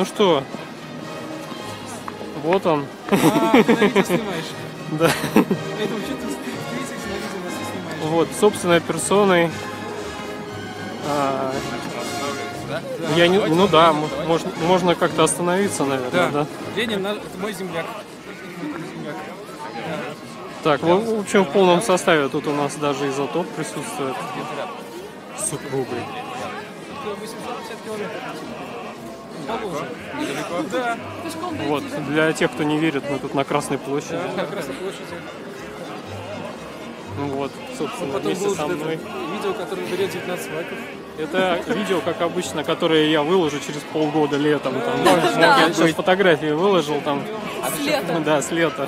Ну что, вот он. А, ты на видео снимаешь? Да. Это вообще ты на видео нас и снимаешь. Вот, собственной персоной. Я не, ну да, можно как-то остановиться, наверное, да. Ленин, это мой земляк. Так, в общем, в полном составе тут у нас даже изотоп присутствует. С супругой. 850 километров. Да. Вот, для тех, кто не верит, мы тут на Красной площади. Да, на Красной площади. Ну вот, собственно, Потом вместе со выложит мной. видео, которое берет 19 лайков. Это видео, как обычно, которое я выложу через полгода летом. Там, я сейчас фотографии выложил там. С лета. Да, с лета.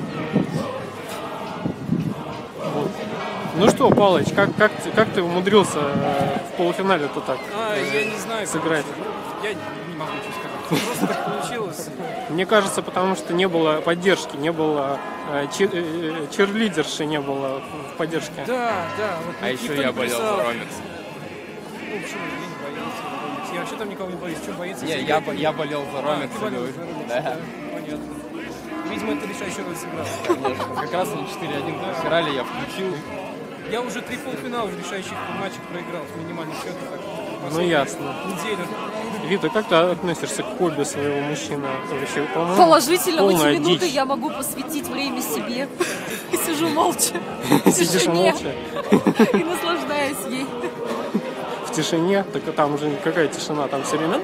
Вот. Ну что, Палыч, как ты умудрился в полуфинале-то так Я не знаю, сыграть? Я не могу ничего сказать. Просто так получилось. Мне кажется, потому что не было поддержки, не было черлидерши, не было в поддержке. Да. Вот А еще я болел за Ромец. Ну, почему? Я не боялся. Я вообще там никого не боюсь. Что боится? Я болел за Ромец. Ты болел за Ромец, Да. Понятно. Видимо, это решающий роль сыграл. Конечно. Как раз они 4-1 проиграли, я включил. Я уже 3 полуфинала решающих матчей проиграл с минимальным счетом. Ну ясно. Неделю. Вита, как ты относишься к хобби своего мужчины? Вообще, по-моему, Положительно, в эти полная минуты дичь. я могу посвятить время себе. И сижу молча. Сидишь тишине. молча И наслаждаюсь ей. в тишине, так там уже какая тишина, там все время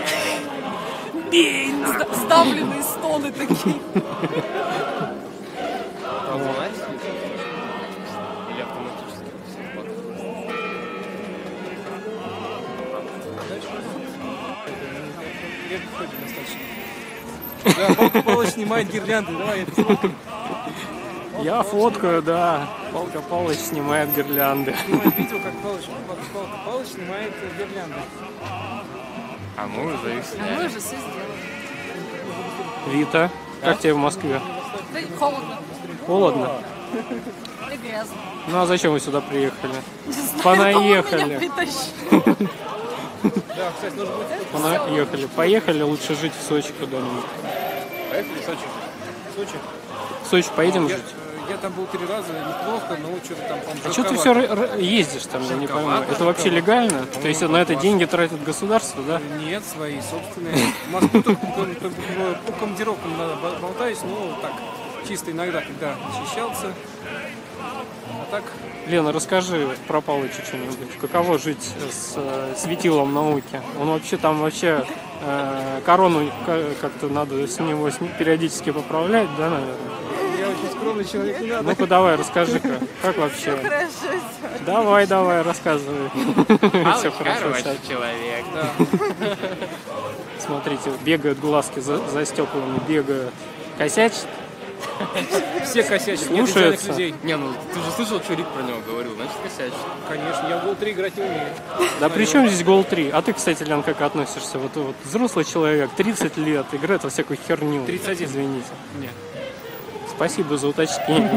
бей! Сдавленные стоны такие. Или автоматически? Да, Палыч снимает гирлянды. Давай, это сфоткаем. Я фоткаю, да. Палка Палыч снимает гирлянды. Снимает видео, как Палыч снимает гирлянды. А мы уже их А мы уже все сделали. Вита, как тебе в Москве? Да, холодно. Холодно? И грязно. Ну а зачем вы сюда приехали? Не знаю, Понаехали. кто меня притащил. Да, кстати, нужно будет... Понаехали. Поехали лучше жить в Сочи куда-нибудь. Поехали в Сочи. Сочи. В Сочи поедем жить? Я там был 3 раза, неплохо, но что-то там, по-моему, А что ты все ездишь там, я не пойму. Это вообще легально? То есть на это деньги тратит государство, да? Нет, свои собственные. В Москву только по командировкам болтаюсь, но так, чисто иногда, когда защищался. А так... Лена, расскажи про Палыча что-нибудь. Каково жить с светилом науки? Он вообще корону как-то надо с него периодически поправлять, да, наверное? Я очень скромный человек, не надо. Ну-ка давай, расскажи-ка, как вообще? Хорошо всё. Давай, рассказывай. Все хорошо. человек. Смотрите, бегают глазки за стеклами, бегают. Косячат? Все косячат, нет идеальных Слушаются. людей. Не, ну ты же слышал, что Рик про него говорил, значит косячит. Конечно, я в Гол 3 играть не умею. Да при чем здесь гол 3? А ты, кстати, Лен, как относишься? Вот взрослый человек, 30 лет, играет во всякую херню. 31. Извините. Нет. Спасибо за уточнение.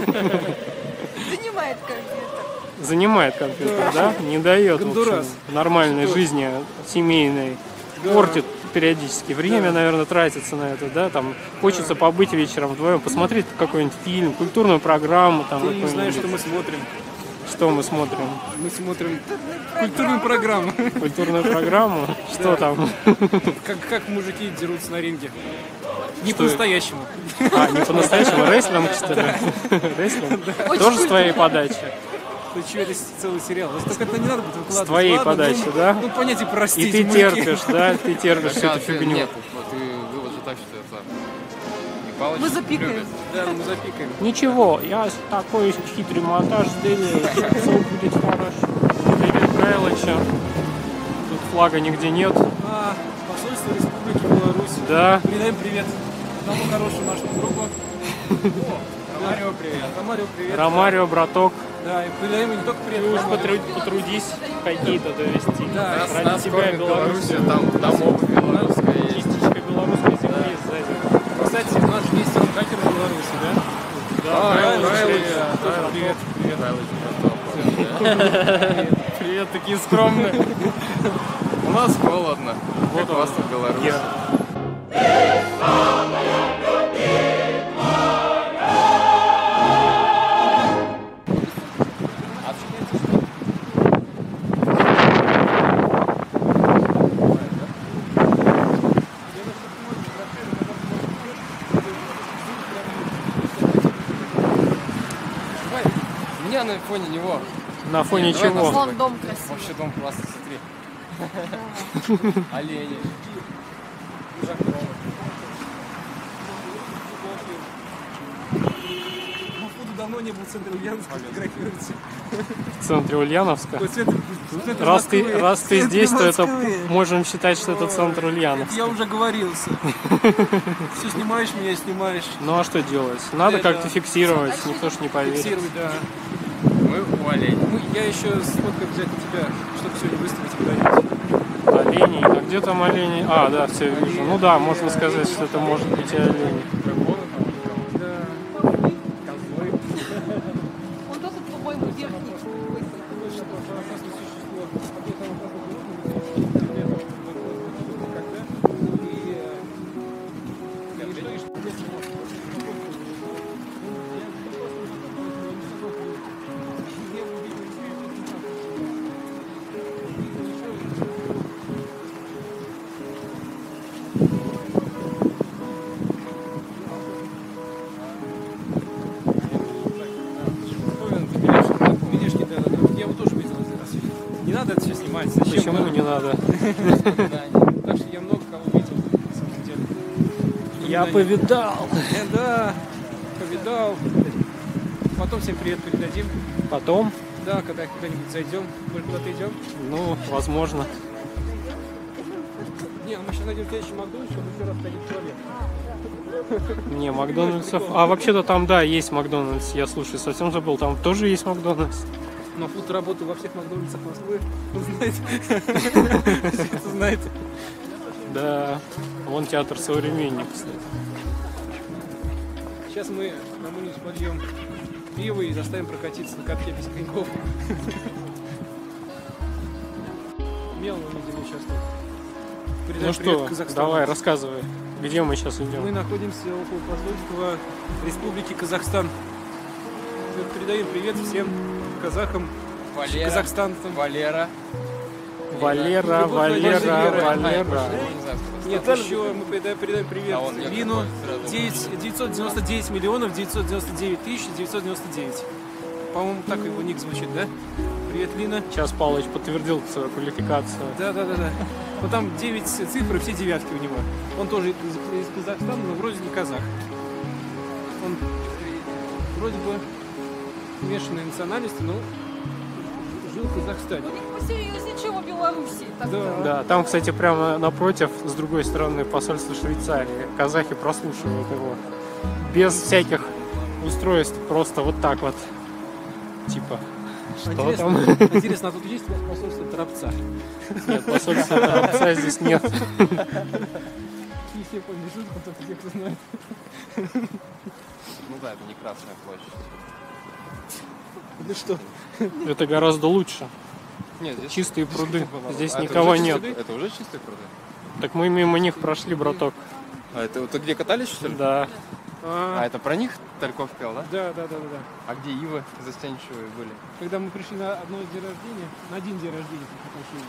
Занимает компьютер. Занимает компьютер, да? Не дает в общем, Гондурас. нормальной жизни семейной. Портит периодически. Время, наверное, тратится на это, да? Там хочется побыть вечером вдвоем, посмотреть какой-нибудь фильм, культурную программу. Там, Ты не знаешь, какую-нибудь. что мы смотрим. Что мы смотрим? Мы смотрим культурную программу. Культурную программу? Что там? Как мужики дерутся на ринге. Не Что? по-настоящему. А, не по-настоящему, рестлинг, что ли? Рестлинг? Тоже с твоей подачи? Ты что, это целый сериал. Только это не надо будет выкладывать. С твоей Ладно, подачи, ну, да? Ну, понятие И простите. ты мужики. терпишь, да? Ты терпишь эту фигню. Нет, ты выложи так, что это... И Палыч Мы запикаем. любит. Да, мы запикаем. Ничего, я такой хитрый монтаж сделаю, все будет хорошо. Привет, Кайлыча. Тут флага нигде нет. Посольство Республики Беларусь. Да. Передаем привет одному хорошему нашему другу. Ромарио, привет. Ромарио, привет. Ромарио, браток, Да, и передаем ему не только привет. ты уж Ромарио. потрудись какие-то довести. Да, Ради Нас тебя кормит Беларусь. Белоруссия, там обувь белорусская есть. Кисточка белорусской земли сзади. Кстати, у нас же есть хакер в Беларуси, да? Да, Правильно, Кайлыч. тоже привет. Михайлович, браток. Привет, такие скромные. нас холодно. Вот Как у вас он, в Беларуси. герб. Меня на фоне него. На фоне Нет, давай чего? нас- Вон дом красивый. Вообще дом классный, смотри. Олени. Походу давно не был в центре Ульяновска, фотографируется. В центре Ульяновска. Такой центр Раз ты Центр здесь, то это Москвы. можем считать, что это центр Ульяновска. Я уже говорился. Все снимаешь меня, снимаешь. Ну а что делать? Надо Да, как-то да. фиксировать, никто ж не поверит. Фиксировать, да. Мы у оленей. Я еще сфоткаю обязательно тебя, чтобы сегодня выставить куда-нибудь. Оленей. А где там олени? А, да, все вижу. Ну да, можно сказать, что это может быть и олени. Да. Он тоже, по-моему, верхний. Видишь, да, да. Я его тоже видел один раз. Не надо это все снимать. Зачем? Почему не надо? Так что я много кого видел, на самом деле. Я повидал. Да, повидал. Потом всем привет передадим. Потом, Да, когда куда-нибудь зайдем. Может, куда-то идем? ну, возможно. Не, мы сейчас найдем следующий Макдональдс, чтобы еще раз ходить в туалет. Не, Макдональдсов. А вообще-то там, да, есть Макдональдс. Я, слушай, совсем забыл. Там тоже есть Макдональдс. Но Фут работает во всех Макдональдсах Москвы. Он знает. Все это знает. Да. Вон театр «Современник», кстати. Сейчас мы на Мунис подъем пиво и заставим прокатиться на катке без коньков. Мел мы видели сейчас тут. Передай Ну привет что, Казахстану. давай, рассказывай. Где мы сейчас Мы идем? находимся около посольства Республики Казахстан. Передаем привет всем казахам, Валера. казахстанцам. Валера. Валера, Любовь, Валера, Валера. Валера. Нет, еще мы передаем привет А он нет, Лину. сразу. 999 миллионов 999 тысяч 999. По-моему, так его ник звучит, да? Привет, Лина. Сейчас Павлович подтвердил свою квалификацию. Да. Ну там 9 цифр и все девятки у него. Он тоже из Казахстана, но вроде не казах. Он вроде бы смешанной национальности, но жил в Казахстане. У них посерьезнее, чем в Беларуси. Так Да. Да, там, кстати, прямо напротив, с другой стороны, посольство Швейцарии. Казахи прослушивают его. Без всяких устройств, просто вот так вот. Типа, что там? Интересно, а тут есть посольство Торопца? Нет, посольства Торопца здесь нет. И все побежут, кто-то те, кто знает. Ну да, это не Красная площадь. Ну что? Это гораздо лучше. Нет, здесь Чистые пруды. Здесь А это никого уже нет. чистые- Это уже чистые пруды? Так мы мимо них прошли, браток. А это вот где катались, что ли? Да. А это про них Тальков пел, да? Да. А где ивы застенчивые были? Когда мы пришли на одно день рождения, на один день рождения, как мы пошли,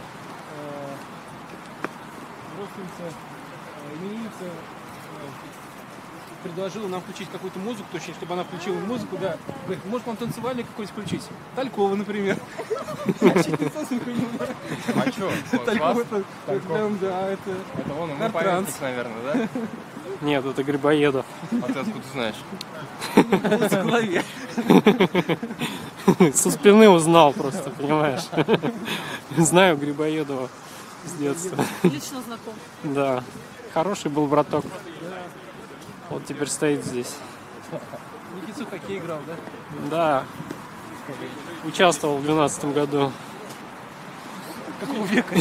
родственница, именинница предложила нам включить какую-то музыку, точнее, чтобы она включила музыку, да. Говорит, может вам танцевальный какой-нибудь включить? Талькова, например. Я чуть не сослышал. А что? Талькова, это прям, да, это... Это вон, ему Хардтранс. памятник, наверное, да? Нет, это Грибоедов. А ты откуда знаешь? голос в голове. Со спины узнал просто, понимаешь? Знаю Грибоедова с детства. лично знаком. Да. Хороший был браток. Вот теперь стоит здесь. Никитсу в хоккей играл, да? Да. Участвовал в 12 году. Какого века?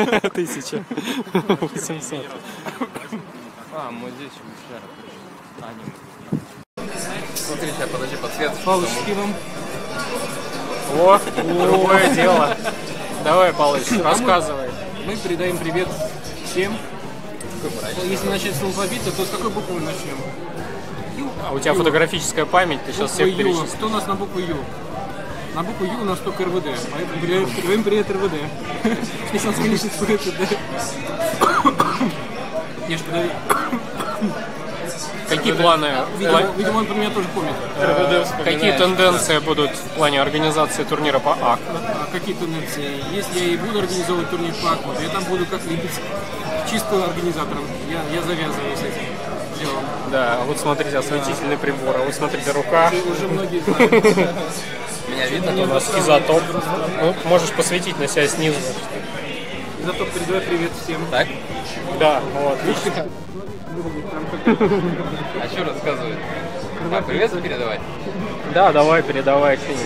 1800. А, мы здесь вчера. А, не мы. Смотри, сейчас, подожди, подсвет. Павлович, с пивом. О, другое дело. Давай, Павлович, рассказывай. мы передаем привет всем. Если начать с алфавита, то с какой буквы начнем? А у тебя фотографическая память, ты сейчас всех Буква Ю. перечислишь. Кто у нас на букву Ю? На букву Ю у нас только РВД. Поэтому передаем привет РВД. Если он скажет, что РВД. Я ж подаю. Какие планы? Видимо, он про меня тоже помнит. Какие тенденции будут в плане организации турнира по АК? Какие тенденции? Если я и буду организовывать турнир по АК, то я там буду как Липецк, чисто организатором. Я завязываю с этим делом. Да, вот смотрите, осветительный прибор, а вот смотрите, рука. Уже многие знают. Меня видно? У нас изотоп. Ну, можешь посветить на себя снизу. Зато передавай привет всем. Так? Да, вот. Видишь? А что рассказывает? А, привет передавать? Да, давай, передавай что-нибудь.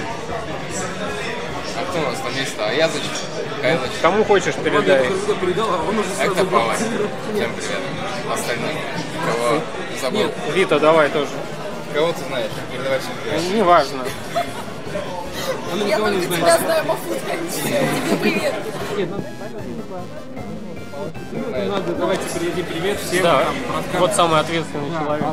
А кто у нас там есть-то? А я зачем? Какая зачем? Кому хочешь, передай. Я передал, а он уже Это сразу Павел. Всем привет. Остальным? Кого забыл? Вита, давай тоже. Кого ты знаешь? Передавай всем привет. Неважно. Она Я никого не только знает. тебя знаю, Мафутка. Тебе привет. Надо, давайте передадим привет всем. Да, там, браткам. вот самый ответственный человек.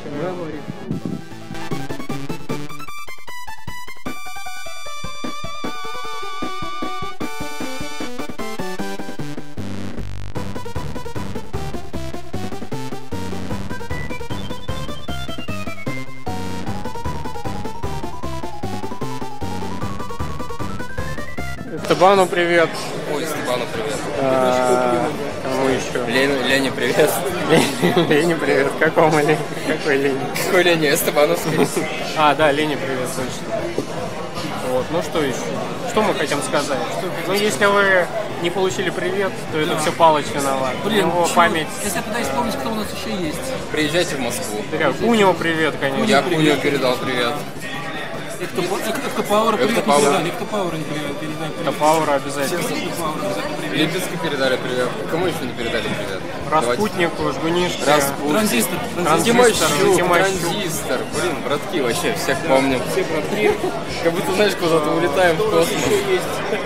Стебану привет. Ой, Степану привет. Кому еще? Лене привет. Лене привет. Какому Лене? Какой Лене? Какой Лене? Степановский. А, да, Лене привет, точно. Вот, ну что еще? Что мы хотим сказать? Ну, если вы не получили привет, то это все Палыч виноват. У него почему? память... Если я пытаюсь вспомнить, кто у нас еще есть. Приезжайте в Москву. Куню привет, конечно. Я Куню передал привет. Эктопауэр привет не передали. Эктопауэр не передали. Топаура обязательно. Эктопауэр обязательно привет. Липецке передали привет. Кому еще не передали привет? Распутнику, Жгунишке. Транзистор. Транзистор, Тимощук, Транзистор. Блин, братки, вообще всех помним. Все братки. Как будто, знаешь, куда-то улетаем в космос. Есть.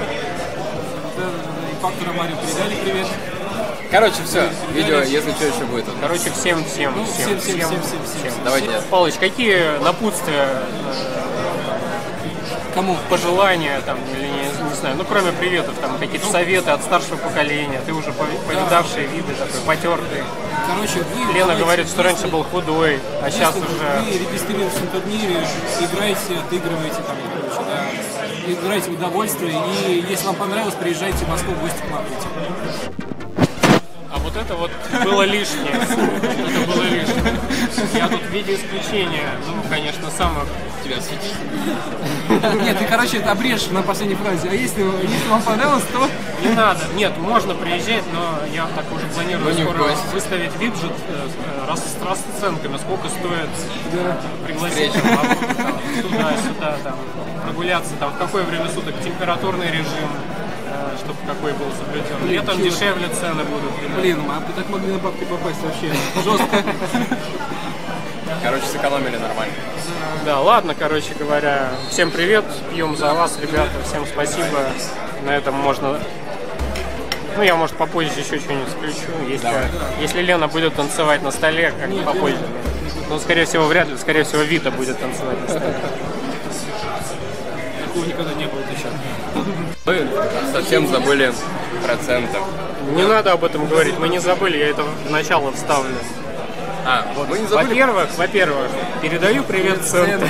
И Фактору Марию передали привет. Короче, все. Видео, если что, еще будет. Короче, всем. Всем. Давайте. Палыч, какие напутствия, Кому? пожелания, там, или не знаю, ну кроме приветов, там какие-то советы от старшего поколения, ты уже повидавший виды, такой потертый. Короче, вы... Лена говорит, что раньше был худой, а сейчас Если уже... вы регистрируетесь на турнире, играете, отыгрываете там, короче, да, играете в удовольствие, и если вам понравилось, приезжайте в Москву в гости к Маврите. А вот это вот было лишнее. Это было лишнее. Я тут в виде исключения, ну, конечно, самых... Тебя светить? Нет, ты, короче, это обрежь на последней фразе, а если вам понравилось, то... Не надо. Нет, можно приезжать, но я так уже планирую Но не в скоро гости. выставить виджет с расценками, сколько стоит пригласить Встреча. туда-сюда, там, прогуляться, там, в какое время суток, температурный режим, чтобы какой был соблюден. Летом чё? дешевле цены будут. Блин, а вы так могли на бабки попасть вообще. Жестко. Короче, сэкономили нормально. Да, ладно, короче говоря, всем привет, пьем за вас, ребята, всем спасибо. На этом можно... Ну, я, может, попозже еще что-нибудь включу, если Лена будет танцевать на столе, как попозже. Ну, скорее всего, вряд ли, скорее всего, Вита будет танцевать на столе. Такого никогда не было еще. Мы совсем забыли проценты. Не надо об этом говорить, мы не забыли, я это в начало вставлю. А, вот мы не забыли. Во-первых, передаю привет центру.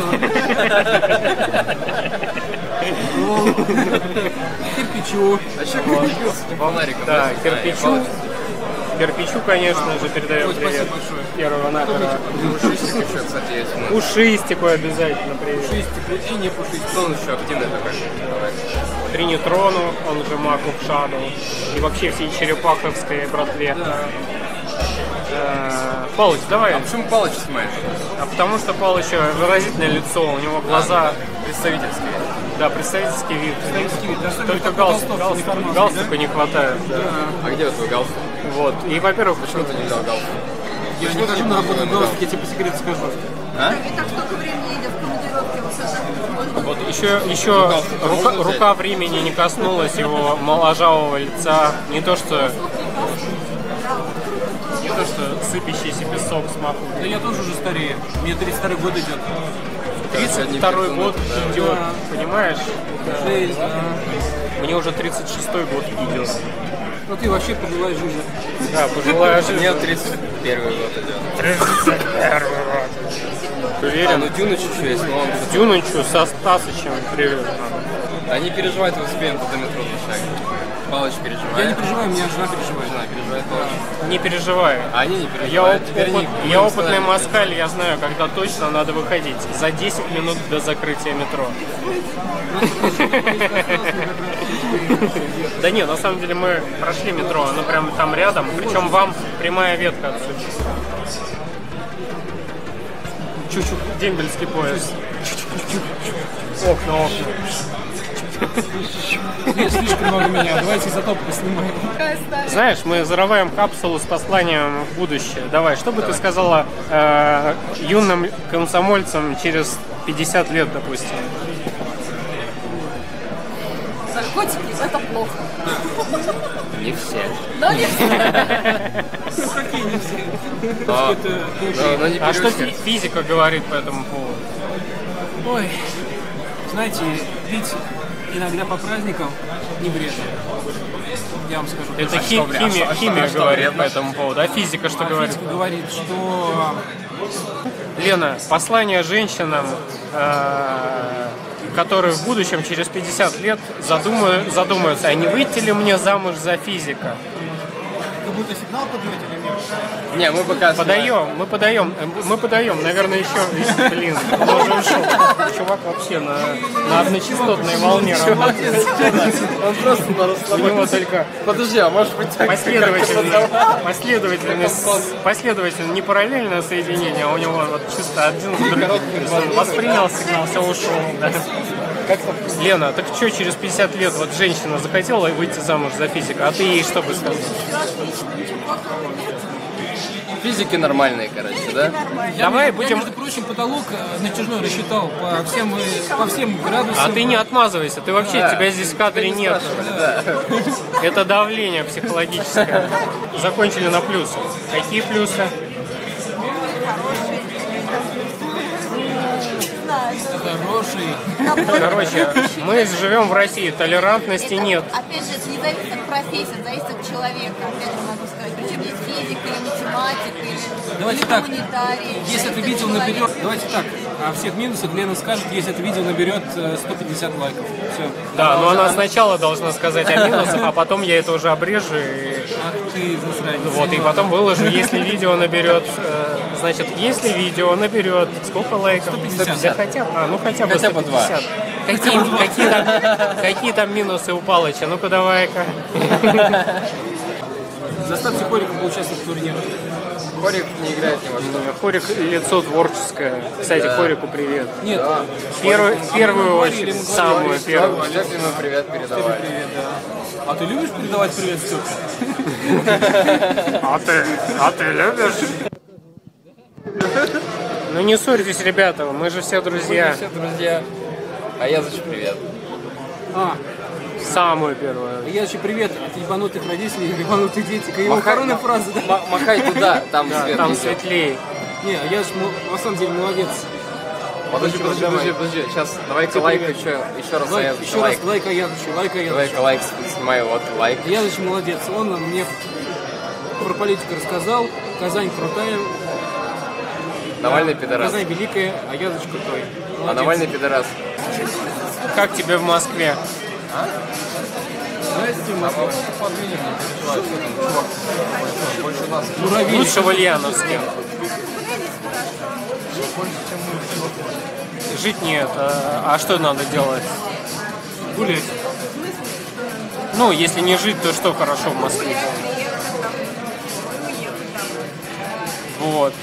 Кирпичу. А что кирпичу? Волнариком. Да, Кирпичу, конечно же, передаем Спасибо привет. большое. Первого напора. Пушистик еще, кстати, есть. Пушистику обязательно привет. Пушистик и не пушистик. Кто он еще активный такой? Давай. Тринитрону, он же Маку в Шаду. И вообще всей черепаховской братве. Палыч, давай. А почему Палыч снимаешь? А потому что Палыча выразительное лицо, у него глаза... Представительские. Да, представительский вид. Особенно Только такой толстовки галстука не хватает. Да. А где вот твой галстук? Вот. И, во-первых, Почему ты не взял галстук? Я не хожу на работу в галстуке, я тебе по секрету скажу. А? И так столько времени едет в командировке. Вот еще рука времени не коснулась его моложавого лица. Не то что сыпящийся песок с маком. Да я тоже уже старее. Мне 32 год идет. 32 год идет, Да. понимаешь? Жизнь, Мне уже 36-й год идет. Ну ты вообще пожилая жизнь. Да, пожилая жизнь. Мне 31 год идет. 31 год. А, Уверен? ну Дюна чуть-чуть есть, но он... Дюнычу со Стасычем привет. Да не переживай, ты успеем до метро шаг. Палыч Я не переживает. переживаю, у меня жена переживает. Жена переживает, Палыч. Не переживай. А они не Я, переживают. Теперь они я опытный москаль, я знаю, когда точно надо выходить. За 10 минут до закрытия метро. Да нет, на самом деле мы прошли метро, оно прямо там рядом, причем вам прямая ветка отсюда. Чуть-чуть, дембельский пояс. Окна. Нет, слишком много меня. Давайте изотоп поснимаем. Знаешь, мы зарываем капсулу с посланием в будущее. Давай, что бы ты сказала юным комсомольцам через 50 лет, допустим? Наркотики – это плохо. Не все. Но не все. Ну какие не все? Но не А что переживай. физика говорит по этому поводу? Ой, знаете, пить иногда по праздникам не вредно. Я вам скажу. Это что вредно? химия что говорит вредно? по этому поводу. А физика что А говорит? физика говорит, что Лена, послание женщинам, которые в будущем, через 50 лет, задумаются, а не выйти ли мне замуж за физика? как будто сигнал подаете или нет? Не, мы пока... Мы подаем, наверное, еще, блин, он уже ушел. Чувак вообще на одночастотной волне работает. Он просто на У расслабоне. него только Подожди, а может быть так? последовательно, не параллельное соединение, а у него вот чисто один с другим. Он воспринял сигнал, все ушел. Да. Лена, так что через 50 лет вот женщина захотела выйти замуж за физика, а ты ей что бы сказал? Физики нормальные, короче, да? Давай Я, будем... между прочим, потолок натяжной рассчитал по всем градусам. А ты не отмазывайся, ты вообще, тебя здесь в кадре нет. Это давление психологическое. Закончили на плюсы. Какие плюсы? Хороший. Короче, мы живем в России, толерантности нет. Опять же, это не зависит от профессии, это зависит от человека. Опять же могу сказать. Причем здесь физика, или математика, или Давайте так, гуманитарий. если это видео наберет... Давайте так, о всех минусах Лена скажет, если это видео наберет 150 лайков. Все. Да, но она сначала должна сказать о минусах, а потом я это уже обрежу и... Ах ты, засранец. Вот, и потом выложу, если видео наберет, значит, если видео наберет, сколько лайков? 150. Хотя бы, ну хотя бы Хотя бы 150. Какие там минусы у Палыча? Ну-ка давай-ка. Заставьте Хорика поучаствовать в турнире. Хорик не играет ни во что. Хорик лицо творческое. Кстати, Хорику привет. Нет, В первую очередь, самую первую. Степе мы привет передавали. привет, да. А ты любишь передавать привет, Степа? А ты любишь? Ну не ссорьтесь, ребята, мы же все друзья. Все друзья. А я зачем привет? А, Самую первую. я еще привет от ебанутых родителей, ебанутых детей. Его коронная фраза, да? Махай туда, там Да, свет там идет. светлее. Не, я же на самом деле молодец. Подожди. Сейчас давай-ка лайк еще раз. Лайк, Аязычу, еще раз лайк. лайк Аязычу, лайк Аязычу. Давай-ка лайк снимаю, вот лайк. Аязыч молодец, он мне про политику рассказал. Казань крутая, Навальный пидорас. Казань великая, а Аязыч крутой. А Молодец. Навальный пидорас. Как тебе в Москве? Муравей. Лучше в Ульяновске. Жить нет. А что надо делать? Гулять. Ну, если не жить, то что хорошо в Москве? Вот.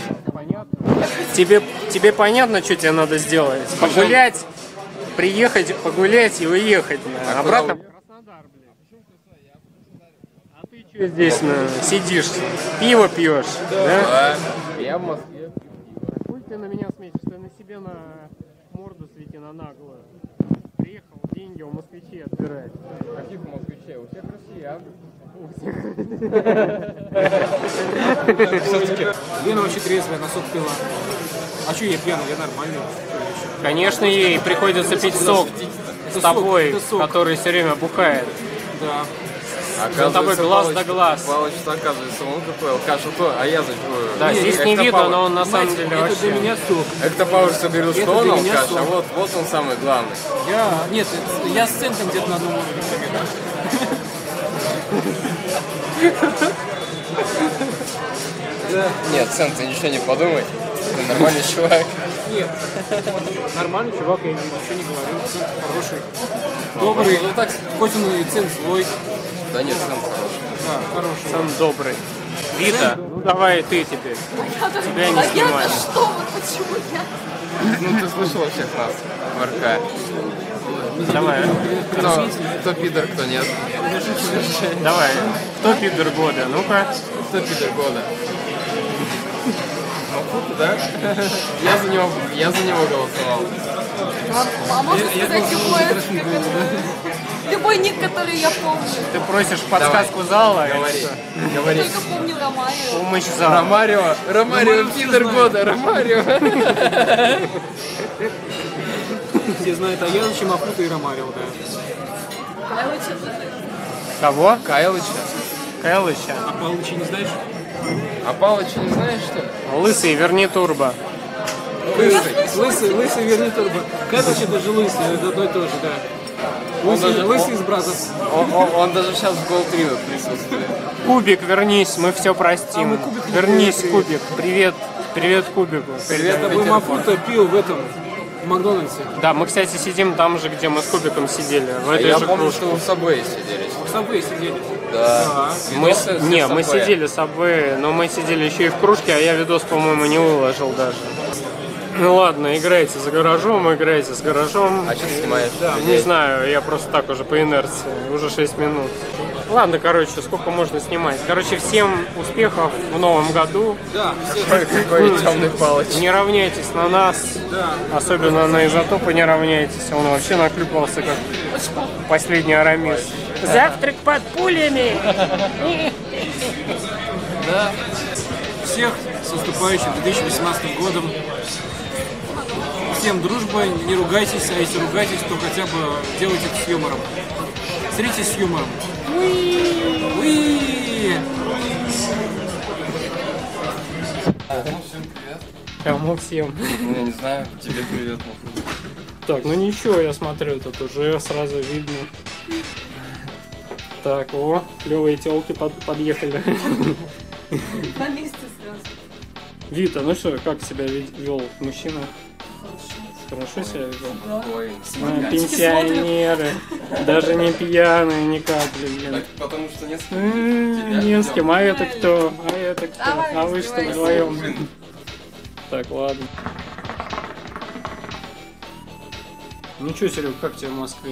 Тебе понятно, что тебе надо сделать? Погулять, приехать, погулять и уехать. Обратно в Краснодар, блядь. А ты что здесь сидишь? Пиво пьешь? Да? Я в Москве. Какой ты на меня сметишь? Ты на себе на морду свети, на наглую. Приехал деньги у москвичей отбирать. Каких москвичей? У всех россиян. Лена вообще трезвая, на сок пила. А что я пьяный? Я нормальный. Конечно, ей приходится пить сок с тобой, это сок. который все время бухает. Да. За тобой глаз да глаз. Палыч, оказывается, он какой алкаш, а я за чего? Да, здесь не видно, но он на самом деле Это для вообще... меня сок. Это Павлович говорил, Это что он для меня алкаш, сок. а вот он самый главный. Нет, я с центом где-то на одном уровне примерно. Нет, Сэн, ты ничего не подумай. Ты нормальный чувак. Нет, нормальный чувак, я ничего не говорю. Цент хороший, добрый. Ну так, Хоть он и цент злой. да нет, Сэн хороший. Да, хороший. Сам добрый. Вита, ну давай ты теперь. Тебя не А снимай. я-то что? Вот почему я? Ну ты слышал всех нас в РК. Давай, Кто пидор, кто нет. давай. Кто пидор года? Ну-ка. Кто пидор года? Махута, да? Я за него голосовал. А можно сказать любой ник, который я помню. Ты просишь подсказку зала? Говори, Я говори. только помню Ромарио. Помощь зала. Ромарио, пидор года, Ромарио. Все знают Аязыча, Махута и Ромарио, да. Кого? Кайлыча. Кайлыча. А Павловича не знаешь? А Палыча не знаешь, что ли? Лысый, верни турбо. Лысый, верни турбо. Кайлыч это же лысый, это одно и то же, да. Лысый из братов. Он даже сейчас в Гол 3 присутствует. Кубик, вернись, мы все простим. А, мы Кубик не Вернись, привет. Кубик. Привет. Привет, Кубику. Привет, Это Махута пил в этом, в Макдональдсе. Да, мы, кстати, сидим там же, где мы с Кубиком сидели. В этой Я же помню, кружке. что вы в Subway сидели. В Subway сидели. Да. Мы, Видосы не, с мы Subway. сидели с собой, но мы сидели еще и в кружке, а я видос, по-моему, не выложил даже. Ну ладно, играйте за гаражом, играйте с гаражом. А что ты снимаешь? Не знаю, я просто так уже по инерции, уже 6 минут. Ладно, короче, сколько можно снимать. Короче, всем успехов в новом году. Да, все. Какой темный Палыч. Не равняйтесь на нас, Да. особенно на изотопы не равняйтесь. Он вообще наклюпался как последний Арамис. Завтрак под пулями! Да. Всех с наступающим 2018 годом. Всем дружба, не ругайтесь, а если ругайтесь, то хотя бы делайте это с юмором. Встретитесь с юмором. Уи! Кому всем? Ну, я не знаю, тебе привет. Так, ну ничего, я смотрю, тут уже сразу видно. Так, о, клевые телки подъехали. На месте сразу. Вита, ну что, как себя вел мужчина? Хорошо себя вел? Ой. А, пенсионеры, даже не пьяные ни капли, блин. Потому что нет. Не с кем, а это кто? А это кто? Давай, А вы что раздевайся. вдвоем? Так, ладно. Ну что, Серег, как тебе в Москве?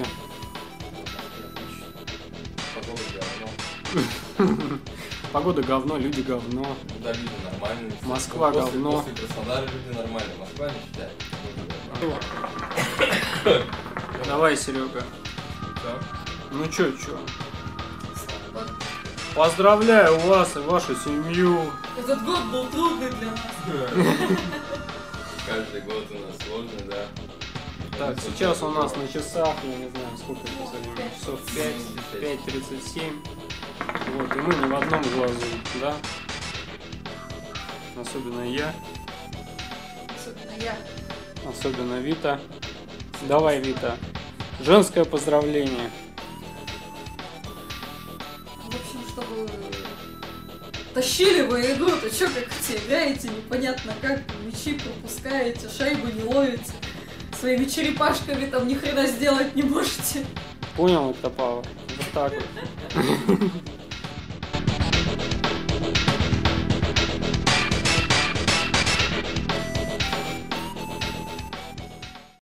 Погода говно, люди говно. Да, люди нормальные. Москва говно. После Краснодара люди нормальные. Москва не считает. Давай, Серега. Ну чё? Поздравляю вас и вашу семью. Этот год был трудный для нас. Каждый год у нас сложный, да. Так, сейчас у нас на часах, я не знаю, сколько сейчас времени, часов 5:37. Вот, и мы не в одном глазу, да? Особенно я, Особенно я. особенно Вита. Давай, Вита. Женское поздравление. В общем, чтобы тащили вы игру, то чё как играете, непонятно как, мячи пропускаете, шайбы не ловите, своими черепашками там ни хрена сделать не можете. Понял, это Павел? Вот так вот.